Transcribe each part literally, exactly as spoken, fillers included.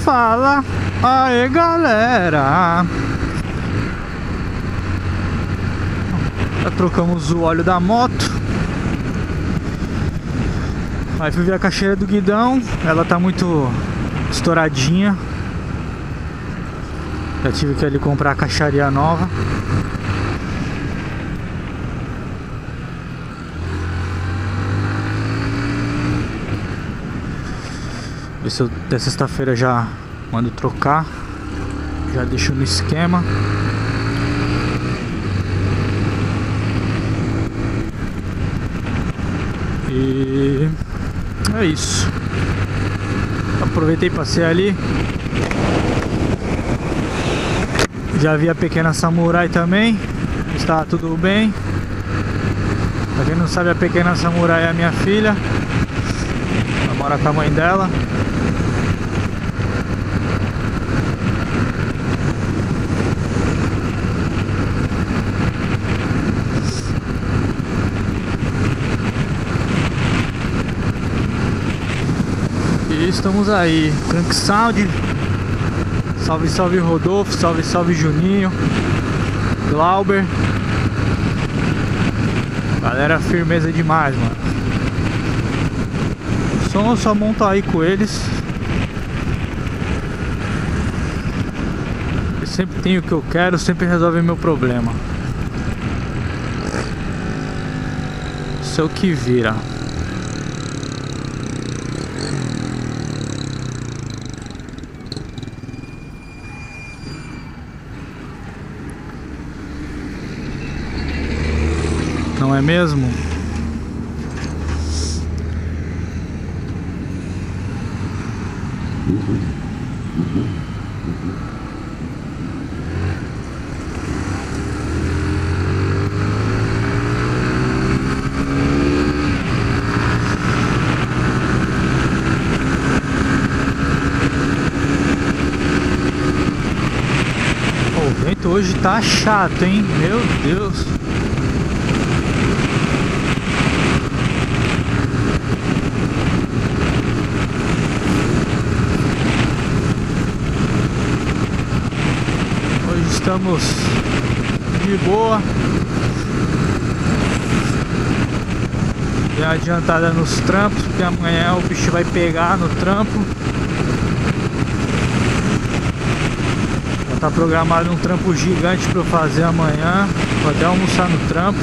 fala. Aê, galera. Já trocamos o óleo da moto. Aí fui ver a caixeira do guidão. Ela tá muito estouradinha. Já tive que ali comprar a caixaria nova. Ver se eu, da sexta-feira já mando trocar. Já deixo no esquema. E é isso. Aproveitei e passei ali. Já vi a pequena samurai também. Está tudo bem. Pra quem não sabe, a pequena samurai é a minha filha. Ela mora com a mãe dela. E estamos aí, Crank Sound. Salve, salve Rodolfo, salve, salve Juninho, Glauber. Galera, firmeza demais, mano. O som eu só monto aí com eles. Eu sempre tenho o que eu quero, sempre resolve meu problema. Isso é o que vira. Não é mesmo? O vento hoje tá chato, hein? Meu Deus. Estamos de boa. Dei uma adiantada nos trampos, porque amanhã o bicho vai pegar no trampo. Já tá programado um trampo gigante para eu fazer amanhã. Vou até almoçar no trampo.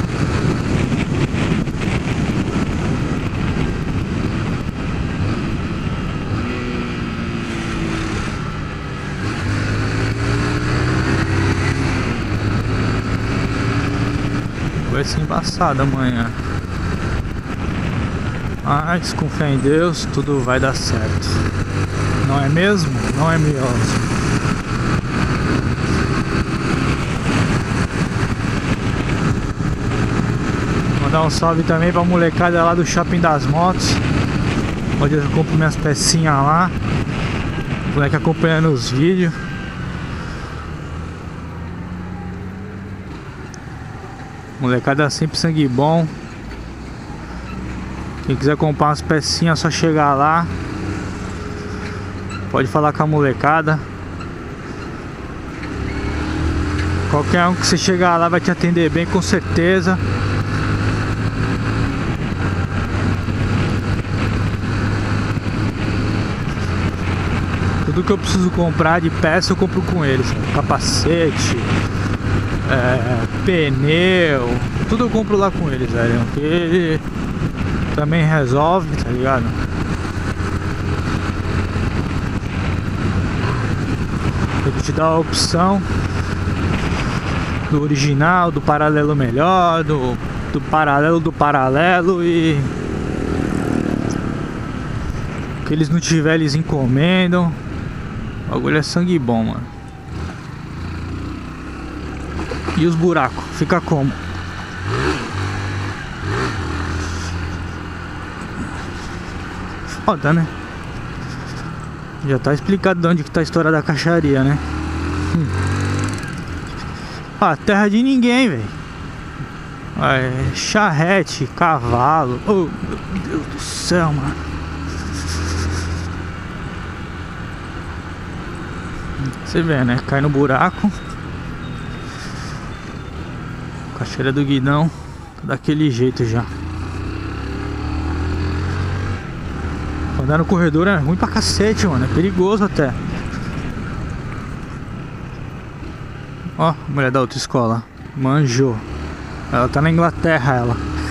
Vai ser embaçado amanhã. Mas com fé em Deus, tudo vai dar certo. Não é mesmo? Não é mesmo? Mandar um salve também pra molecada lá do Shopping das Motos, onde eu compro minhas pecinhas lá. O moleque acompanhando os vídeos. Molecada sempre sangue bom. Quem quiser comprar umas pecinhas é só chegar lá. Pode falar com a molecada. Qualquer um que você chegar lá vai te atender bem, com certeza. Tudo que eu preciso comprar de peça eu compro com eles. Capacete, É, pneu, tudo eu compro lá com eles, velho. Porque ele também resolve, tá ligado? Ele te dá a opção do original, do paralelo melhor, do, do paralelo do paralelo. E o que eles não tiverem, eles encomendam. O bagulho é sangue bom, mano. E os buracos? Fica como? Foda, né? Já tá explicado de onde que tá a história da caixaria, né? Hum. Ah, terra de ninguém, velho. É, charrete, cavalo. Oh, meu Deus do céu, mano. Você vê, né? Cai no buraco. Cachoeira do Guidão. Daquele jeito já. Andar no corredor é ruim pra cacete, mano. É perigoso até. Ó, a mulher da autoescola. Manjou. Ela tá na Inglaterra, ela.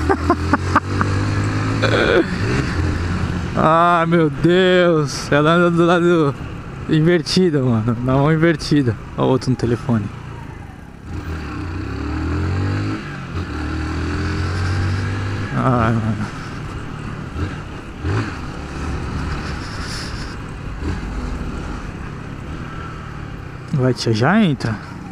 Ah, meu Deus. Ela anda do lado invertida, mano. Na mão invertida. Ó, outro no telefone. Ai, mano. Vai, tia, já entra.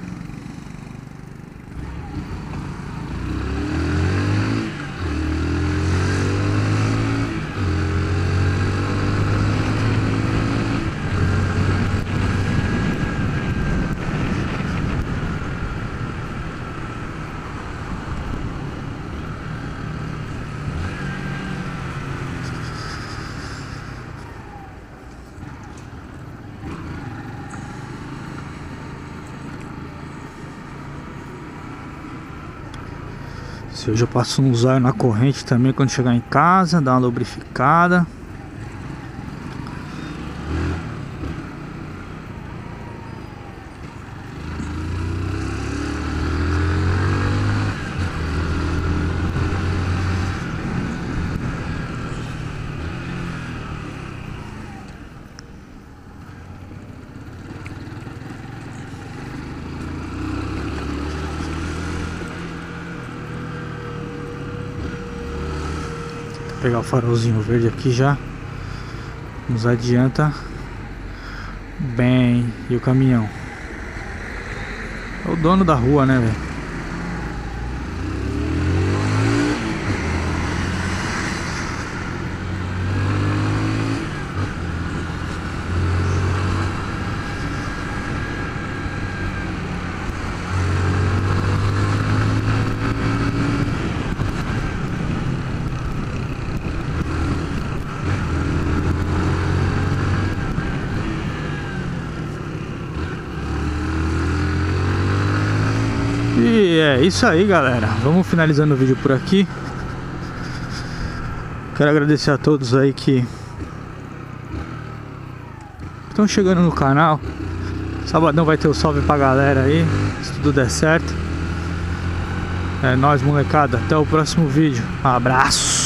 Se hoje eu passo um zóio na corrente também quando chegar em casa, dar uma lubrificada. Pegar o farolzinho verde aqui já nos adianta bem. E o caminhão é o dono da rua, né, velho? E é isso aí, galera. Vamos finalizando o vídeo por aqui. Quero agradecer a todos aí que estão chegando no canal. Sabadão vai ter o salve pra galera aí, se tudo der certo. É nóis, molecada. Até o próximo vídeo. Abraço.